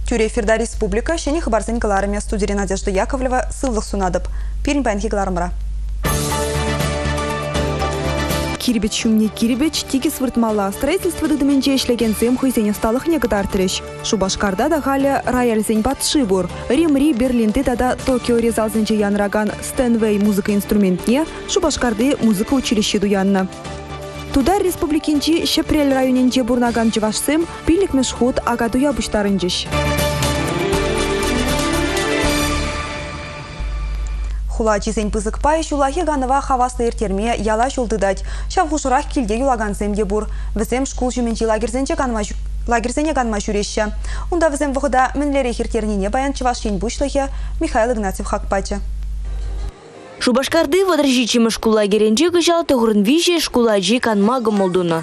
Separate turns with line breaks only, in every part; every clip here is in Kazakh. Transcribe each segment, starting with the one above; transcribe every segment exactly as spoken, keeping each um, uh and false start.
Тюре эфирда республика, шені хабарзен галарами студии Надежда Яковлева, сыллық сунадып. Перін пәнхи галарымыра. Кирбич шумне кирбич, тики свыртмала. Строительство дыдыменче ишлеген зем хызене сталық негдар тіріш. Шубашкарда да халя рояльзен батшы бур. Римри Берлинды тада Токио резалзенче янраган Стэнвей музыка инструментне, Шубашкарды музыка училище дуянна. Туда республикинчи Шепрель районенче бурнаган жывашсым, пилік мешхуд агадуя буштарынчыш. Хула чизен пызык пай шулахи ганова хавасты ертерме яла шулдыдать. Шав хушурах килде юлаган земде бур. Візем шкул жүменчи лагерзенче лагерзене ганма жүреща. Унда візем вғыда мінлері ертернене баян чывашин бушлахи Михаил Игнатьев хакпачы.
Шубашкарды водржичимы шкула геренче кышал тұғырын више шкула жи канмагы молдуна.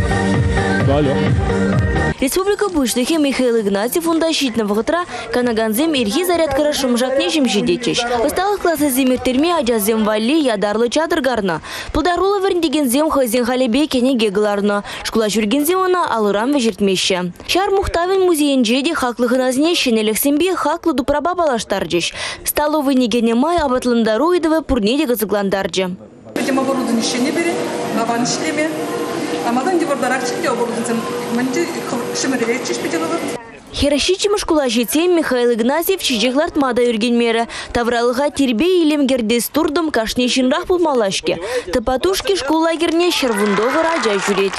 Республика Буштыхе Михаил Игнатьев унда щитна вғытра канаганзем ирхи зарядкара шумжакне жемшедечеш. Осталых классы земиртерме аджазем валли ядарлы чадыргарна. Пылдарула верндеген зем хазен халебе кене гегларна. Шкула жүрген земана алырам вежертмеші. Шар мухтавин музейенжеде хаклыхын азне шенелексембе хаклы дупраба балаштарджеш. Столовый негене май абатландару идывы пурнеде газыгландарджа.
Этим оборудование не бери, аван шлеме.
Херашичима шкула житем Михаил Игнатьев чижегларт мада юргенмері. Тавралыға тербе илем гердес турдым кашнешінрах булмалашке. Тапатушки шкула герне шервундовы раджа жүрет.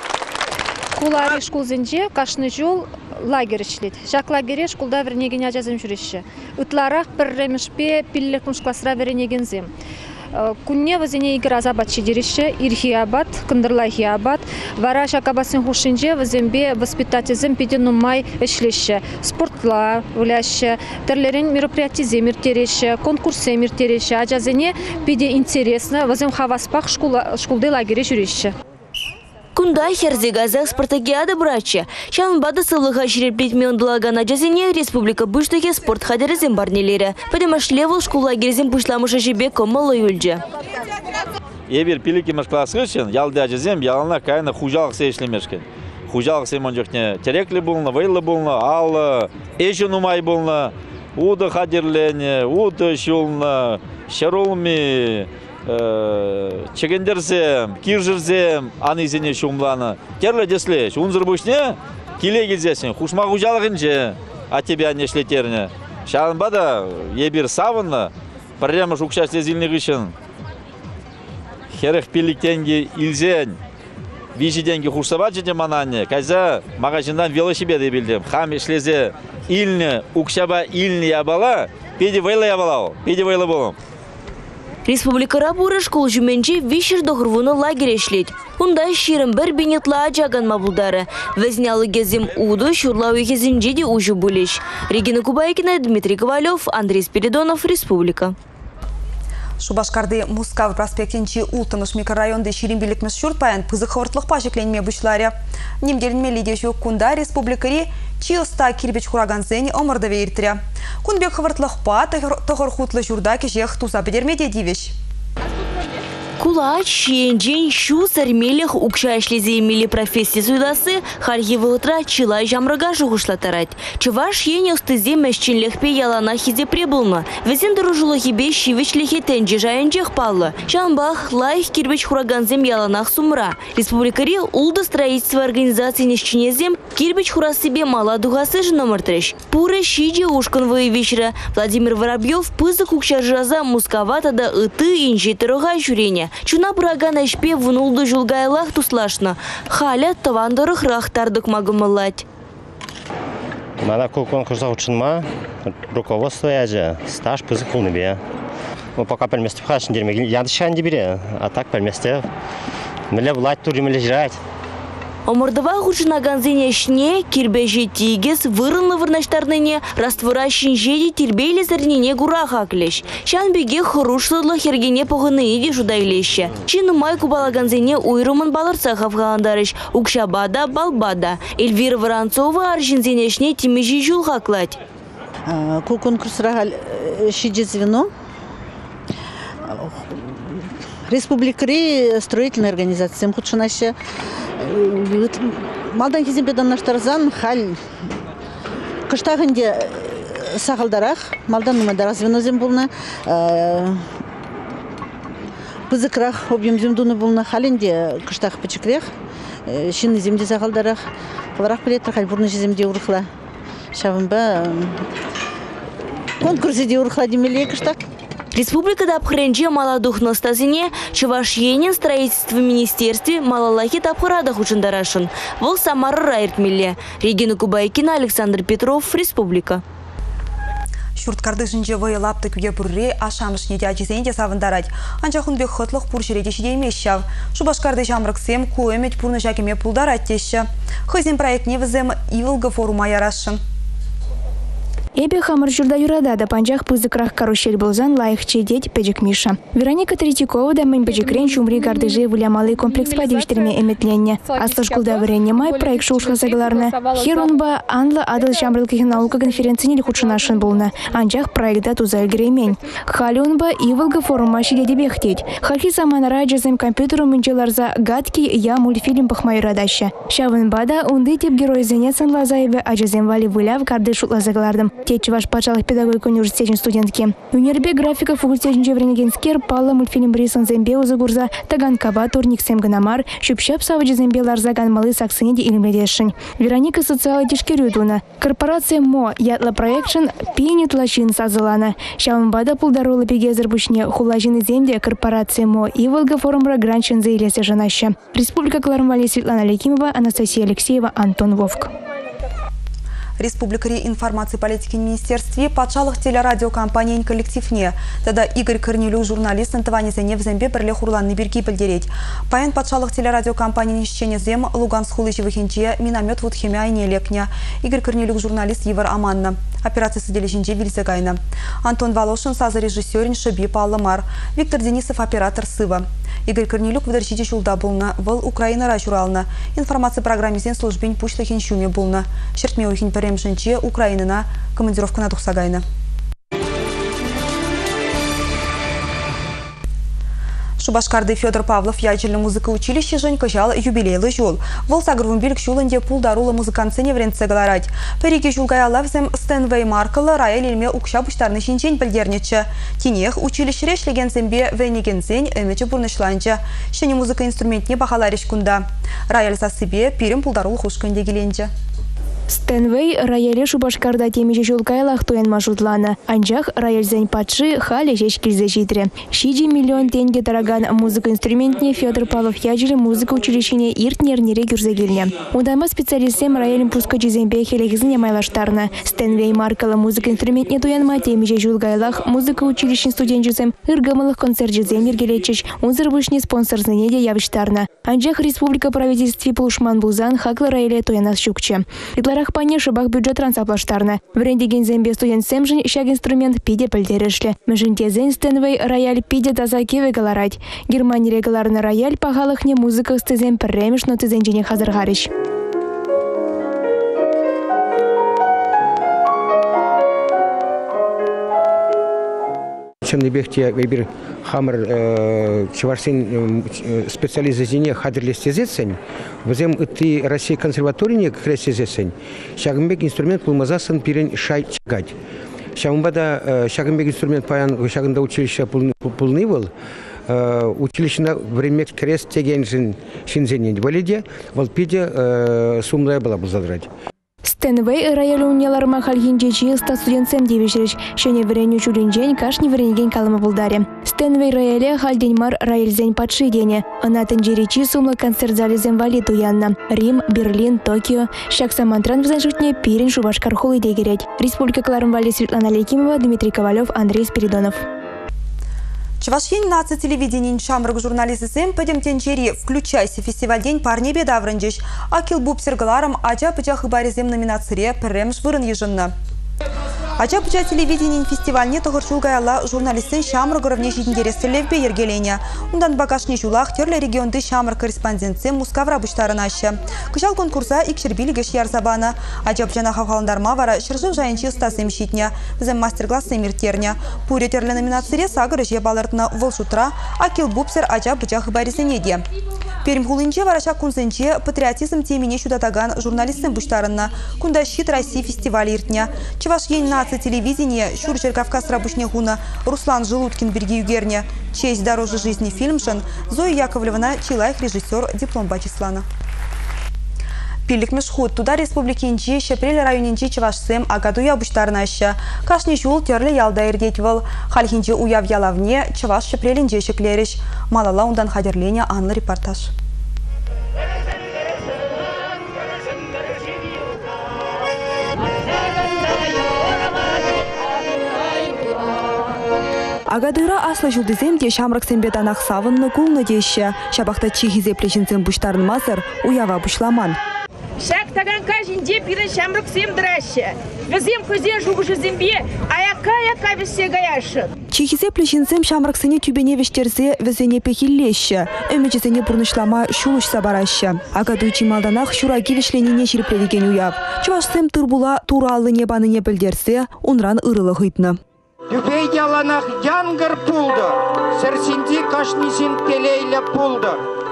Шкула шкул зенже кашны жол лагерь ішлет. Жак лагере шкулда вернеген ажазым жүреші. Үтларақ бір ремешпе пиллек мұшкласыра вернеген зем. Кунне вазене игра забат чидирище, ирхи абат, кындырлахи абат, вара шакабасын хушинже вазембе воспитательзем пидену май эшлеше, спортла уляще, терлерин мероприятий земир тереше, конкурс земир тереше, аджазене пиде интересно, вазем хаваспах школа школды лагере жүреше.
Кунда херзегазах спартакиада брача. Шан бада сылыға шереплетме ондылаган аджазене Республика Буштыхе спорт хадерезем барнелері. Падемаш левел школа герезем пушламыша жебе комалы юльджа.
Ебір пилікі машкласығышын, ялды аджазем ялына кайына хужалық сейшлемешкен. Хужалық сеймон жоқне терекли болна, вайлы болна, ал эшін умай болна, уды хадерлене, уды шулна, шарулми, чегендерзем, киржерзем, анызене шумланы. Керлі деслеш, унзыр бұшне, келе келзесін, хушма хужалығынче, а тебя не шлетерне. Шағын бада, ебір савынны, прямо шукша слезілні ғышын. Херіх пиліктенге илзен, вижиденге хушсабат жеде мананне, кайза мағашындан велосипеды білдім. Хам ешлезе илні, укшаба илні ябала, педи вайлы ябалау, педи вайлы болым.
Республика Рабура школ жүменче вишер доғырвуны лагерь ешлет. Унда ширым бір бенетла аджаган мабулдары. Везнялы кезем уду шурлауы кезенжеде ужу булеш. Регина Кубайкина, Дмитрий Ковалев, Андрей Спиридонов, Республика.
Шубашкарды Мускавы проспектенчи ултыныш микрорайонды ширимбилікміз шүртпаян пызы қывыртлық пашекленме бұшларе. Немделінме лидешу кунда республикари чиоста кирбеч хураганзен омырды вейіртірі. Кунбек қывыртлық па тұғыр хутлы журда кежех туса бедермеде дивеш.
Кулач, шенжен, шу, сармелех, укша шлезе имели профессии суйдасы, харьевы утра чила жамрага жугушлатарать. Чуваш ене устызе мәшченлехпе ялана хизе прибылна. Везен дорожулы хибе шивечлехе тенджи жайынчех паллы. Шамбах, лайх кирбеч хураганзем яланах сумра. Республикари улды строительство организации нешченезем кирбеч хурасыбе мала дугасы жыномыртреш. Пуры шиджи ушканвые вечера. Владимир Воробьев пызык укша жраза мускаватада ыты инжи тырога жюрене. Чуна бурагана шпе внулды жулгайлах туслашна. Халя тавандырых рахтардык магымылать.
Мана конкурса учынма, руководство яжа, стаж пызык улныбе. Мы пока пельместе пхашын дермеген, ядышан дебере, а так пельместе міле влать тур міле жрать.
Омырдыва хучына ганзене шне, кирбежи тигес, вырынлы вырнаштарныне, раствора шинжеди тирбейлі зірнене гураха клеш. Шан беге хурушлыдлы хергене погыны еде жудайлеще. Чины май кубала ганзене уйрымын балырца хавғандарыш, укшабада, балбада. Эльвира Воронцова аржинзене шне тимежи жулға клать.
Конкурсыра шиде звено. Республикари строительная организация. Худшинаще Малдан кезем педан наштарзан халь Кыштагынде сағылдарақ, малдан нумада развенозем болна, пызыкрах объемзем дуны болна, халинде кыштақ пычықрех, шины земде сағылдарақ, оларақ білетір, халбурны земде урықла. Шабынба конкурсы де урықла демеле кыштақ.
Республикада обхренче маладухно стазине Чувашьенин строительство министерстве малалахи тапхырадах учындарашын. Вол Самара райыртмелле. Регина Кубайкина, Александр Петров, Республика.
Шурткарды жинже вайылапты күге бүрре ашамышне дячизенде савындарать. Анчахун бек хотлық пуршередеші деймешшав. Шубашкарды жамрыксем куэмет пурны жакеме пулдарать теші. Хызен проектне візем ивылғы форума ярашын.
Эбе хамыр журда юрада да панжах пызыкрах карусель болзан лайық чедеть педжик Миша. Вероника Третьякова да мэнь педжикрен чумри гардыжи вылямалы комплекс подивштерме эметленне. Аслышкулда варенне май проект шушла загларна. Херунба анла адыл жамрылких наука конференции худшынашын болна. Анжах проекта тузаль гремень. Халюнба ивылга форума шидеде бехтеть. Хальхи саманара джазем компьютеру за гадкий я мультфильм пахмайрадаща. Шавынбада унды тип герой зенецан лазаебе а джазем вали выляв гарды шутла заглардым. Течь ваш пачалых педагогик университетин студентки. Юнербе графика факультетин жевренегенскер пала мультфильм Брисон зембе узагурза таган каба турник семганамар щупщап саваджи зембе ларзаган малы саксыниди илмледешин. Вероника социалы тишкерюдуна. Корпорация МО ятла проекшн пинит лачин сазылана. Шаумбада пулдарулы пегезер бушне хулажины земде корпорация МО и Волга форумра гранчин заилесе жанаща. Республика Клармвали Светлана Лекимова, Анастасия Алексеева, Антон Вовк.
Республика информации политики министерстве пачалых телерадиокомпании коллективне. Тогда Игорь Корнелюк, журналист, Антванизене в Зембе бірле хурланны берги білдерет. Паян пачалых телерадиокомпании нищене зем Луган схулычевы хенче миномет вот химия не лекня. Игорь Корнелюк, журналист Евар Аманна. Операция сиделищенче Вильзагайна. Антон Волошин, саза режиссерин Шаби Палламар. Виктор Денисов, оператор Сыва. Игорь Корнелюк выдержите шулда булна. Вол Украина рачурална. Информация программе зен службень пучлы хенчуме булна. Чертме ухин Ремшенче Украинына командировку на Тухсагайна. Шубашкарды Федор Павлов ячельный музыка училище Женька жал юбилейлы жол. Вол сагрвун билк шуланде пулдарула музыканцене вренце галарать. Переки жулгая лавзем Стэнвей Маркала райел илме укша буштарны шинчень пельдерниче. Тинех училище решлеген зембе венегензень эмече бурнышланча. Шене музыка инструментне бахалариш кунда. Райел сасыбе пирим пулдарул хушканде геленче.
Стэнвей рояле Шубашкарда темече жулкайлах туен маршрутлана. Анжах рояльзень патши хали жеч кильзе житре. Шиди миллион тенге дороган музыка инструментне Федор Павлов ячели музыка училищене иртнер нере гюрзагильне. Удама специалистем роялем пуска жизембе хелехизне майлаштарна. Стэнвей маркала музыка инструментне туянма темече жулкайлах музыка училищен студентжизем иргамылых концерт жизем ергелечеш. Унзыр вышне спонсор занеде явиштарна. Анжах республика правительстве Пулушман Бузан хакла рояле туянас щукче. Рахпане шыбах бюджет трансаплаштарна. Врендеген зембе студент семжин щаг инструмент пиде пельдерешле. Межинте зен Стэнвей рояль пиде тазакеве галарать. Германия регаларна рояль пахалахне музыка стезем перремешно тезенжине хазаргарищ.
Чемнебехте выбир хамр чеварсин специализацине хадрлестезесен, возем и Россия консерватории крестезесен. Шагмбек инструмент пулмазасан пирен шай чагать. Шагмбада шагмбек инструмент паян шагнда училище пулнывал. Училище время крест тегенжин шинзенен валиде, валпиде сумная была бы задрать.
Стэнвей роялю унеларма хальгинче чиста студентсем девишрич. Шене вреню чулинжень кашни вренеген калыма булдаре. Стэнвей рояле хальденьмар рояльзень падши дене. Она тенджеричи сумла концерт залезем валиту янна. Рим, Берлин, Токио. Щак самантран взаншутне пирен Шубашкар хулы дегереть. Республика Клармвали Светлана Лекимова, Дмитрий Ковалев, Андрей Спиридонов.
Чувашьен наци телевидение шамрак журналисты сэм пойдем тенчери включайся фестиваль день парни беда вранжиш. Акил буб сергаларам аджа пычах и баризем номинации перемш вырын ежинна. Ача пуча телевидение фестивальне тогырчул гаялла журналистын шамры горовне житіндерестілевбе ергелене. Ундан бакашне жулах терлі регионды шамры корреспондентсе Мускавра буштарынашы. Кышал конкурса икшербилігеш ярзабаны. Ача пучана хавхаландарма вара шыржыл жайынчы ұстасым шитне. Бізім мастер-классы миртерне. Пуре терлі номинацире сагыр же балыртны волшутра, акил бупсер ача пуча хыбарисыне де. Перім хулынче вараша кунсынче патриотизм темине шудатаган журналистын буштарынна. Кунда щит России фестиваль иртне. Чеваш ень нации телевидение, Шурчер Кавказ рабочне гуна, Руслан Желудкин берги югерне. Честь дороже жизни фильмшин, Зоя Яковлевна, Чилайх режиссер, диплом Бачислана. Пилик мешхут, туда республики инчи, Шепрель районинчи Чевашсем, Агадуя буштарнаща. Кашни жул терли ялда ирдетвал. Хальхинчи уяв ялавне, Чеваш Шепрелинчи шеклериш. Малала ундан хадерленя Анна репортаж. Агадыра асла жулдыземде шамрак сембеданах савынны кулны деші. Шабақта чихизе плешінцем буштарын мазыр, уява бушламан.
Шак таган кажінде пирен шамрак семдірәші. Візем көзен жуғышы зембе, аяка-аяка весе гаяшы.
Чихизе плешінцем шамраксыне тюбене вештерзе візене пекиллеші. Өмечесене бұрнышлама шулышса барашы. Агадуй чималданах шураги вешленіне шірпредеген уяв. Чувашсем тұрбула туралы небаныне білдерсе, унран ырылы ғытны.
Түпейде аланақ янгыр пулды, сәрсінде кашнисін телейлі пулды.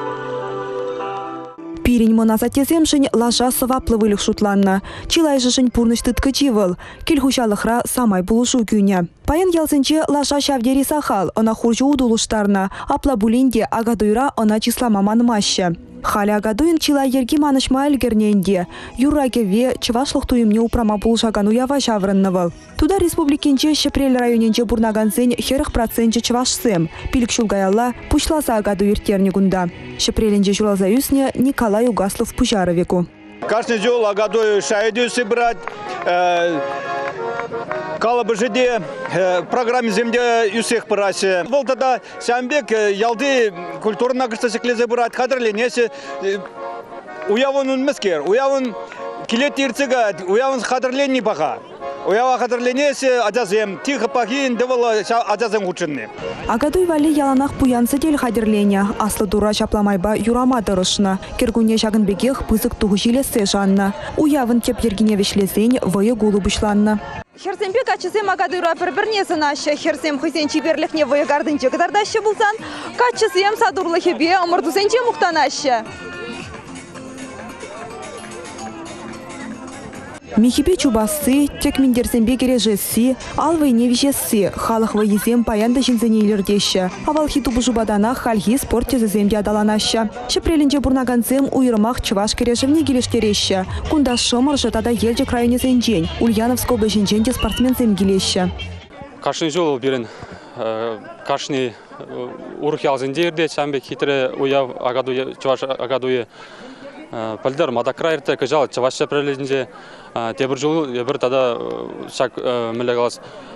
Пирень моназатеземшін лажа сываплывылық шутланна. Чилай жышын пурнышты ткачивыл, келхушалықра самай булышу күйне. Паян ялсынче лажа шавдери сахал, она хуржу удулыштарна, апла булинде агадуйра она числа маманмаще. Халя агадуин чилай ерги манышма әлгерненде. Юррагеве чывашлық туйымне упрама булшаган уява шаврыннывыл. Туда республикинче Шепрель районинче бурнаганзен херых процентче чывашсем. Пилік шулгаялла пушласа агадуир тернигунда. Шепрелинче шулаза юсне Николай Угаслов Пужаровику.
Каждый жол агадуир шайдюсы брать. Калабы жеде программе земде юсех парасе. Вол тогда сямбек ялды культурна гыстасы клезе брать хадырленесе. Уявын унмескер, уявын килет ирцега, уявын хадырленни баха. Уява хадырленесе адазем тихо пахин девала адазем ученне.
Агадуй вали яланах пуянсы дел хадырленя. Аслы дура шапламайба юрама дырышна. Кергуне шагын бегех пызык тугужилесе жанна. Уявын теп ергине вешлезень вое гулы бушланна. Херсембек ачысем агадуйра бір-бірне сынашы. Херсем хызен чиберлихне вое гардынче кадардашы булсан. Качысем садурлыхебе омырдусенче мухтанашы. Михипе чубасы, тек миндерсембе кережесі, алвай невишесі, халық вайызем паянда жинзенейлердеші. Авалхи тубы жубадана хальхи спорт тезіземде адаланашы. Шепрелінже бурнаганцем уйырмақ чываш кережевне келештереші. Кунда шымыр жытада елже крайонезен жен, Ульяновско бәжінженде спортсмензем келеші.
Кашын жол берін, кашны урх ялзендерде, сәмбе хитрі уяв агадуе, чываш агадуе. Пальдар мадакрайрте кажал чаваш Шепрелинже тебір жол бір тада шак мілегалас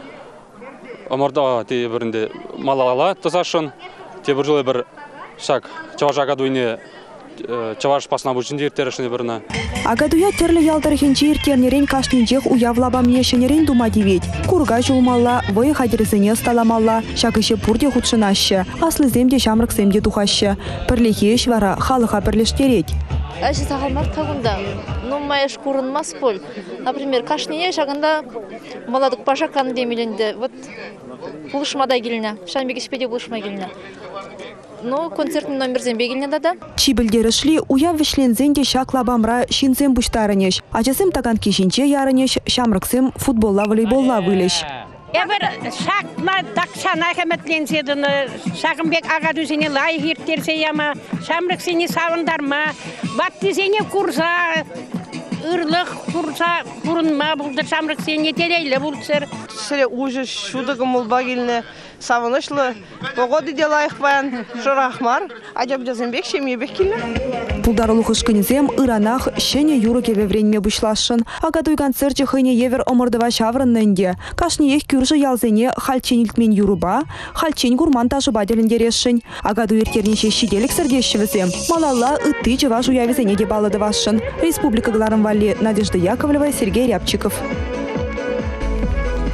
оморда те бірінде малала тосашын тебір жол бір шак чаваш агадуйне чаваш пасна бучинде иртерешне бірна.
Агадуя терлі ялдархенче иртернерен кашнинчех уявлаба мнешенерен дума девет. Курга жулмалла, вай хадерзене сталамалла, шакыше пурде худшынашы, аслы земде шамрык земде тухашы. Пірлехеш вара халыха пірлештерет.
Әші сағалмар қағында, ну майыш көрінмас бол. Например, кашнине шағында маладық пашакан демеленді. Вот бұлышмада келіне, шанбек ішпеде бұлышма келіне. Ну, концертный номер зембе келіне дада.
Чибілдері шли уяв вишлензенде шаклабамра шинзем бұштарынеш. Ачасым таган кешінче ярынеш, шамрыксым футболла волейболла вылеш.
Эвер шакма такшана хәмәтленседіні, шағымбек ағадузіне лай хиртерсе яма, шамрыксіне савындарма, ваттызіне курса, ырлық курса, курынма бұлды шамрыксіне терейлі бұлдсыр.
Сірі ұжы шудығым ұлба келіне савынышлы, оғоды де лайық баян жұрахмар, ажап жазынбек шемебек келіне.
Пулдарылық ұшқынызем ыранақ шене юрыкеве вренме бұшлашын. Агадуй концерте хыне евер омырдыва шаврыннынде. Кашни ех күржі ялзене хальченилтмен юруба, хальчен гурман тажыба деліндерешін. Агадуй ертернеше шиделік сірдешшівізем. Малалла үтті жыва жуявізене де балыдывашын. Республика Гларым Валли, Надежда Яковлева, Сергей Рябчиков.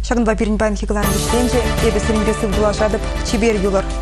Шагын вапирин пан хигларын бишленже, ебе сырын бесі бұлашадып, чебер юлар.